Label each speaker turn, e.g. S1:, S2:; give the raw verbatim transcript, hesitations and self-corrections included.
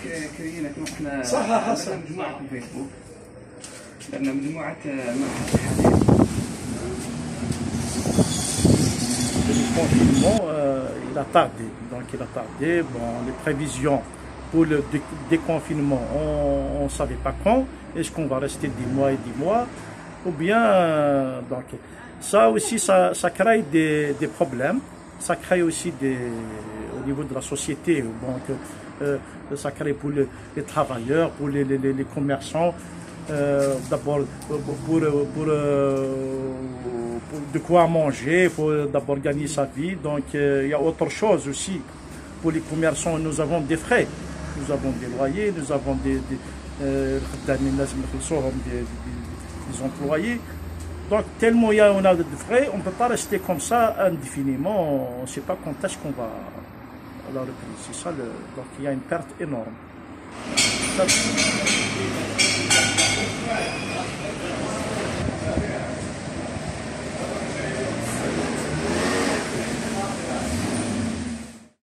S1: كريم احنا
S2: صح صح
S1: مجموعه في فيسبوك، درنا مجموعه مرحله
S2: Le confinement, euh, il a tardé. Donc il a tardé. Bon, les prévisions pour le dé déconfinement, on ne savait pas quand. Est-ce qu'on va rester des mois et des mois? Ou bien, euh, donc ça aussi, ça, ça crée des, des problèmes. Ça crée aussi des, au niveau de la société. Donc, euh, ça crée pour le, les travailleurs, pour les, les, les commerçants. Euh, d'abord pour, pour, pour, pour de quoi manger, il faut d'abord gagner sa vie. Donc euh, il y a autre chose aussi. Pour les commerçants, nous avons des frais, nous avons des loyers, nous avons des, des, euh, des, des employés. Donc tellement il y a, on a de frais, on ne peut pas rester comme ça indéfiniment. On ne sait pas quand est-ce qu'on va la reprise. C'est ça, le, donc il y a une perte énorme. Ça,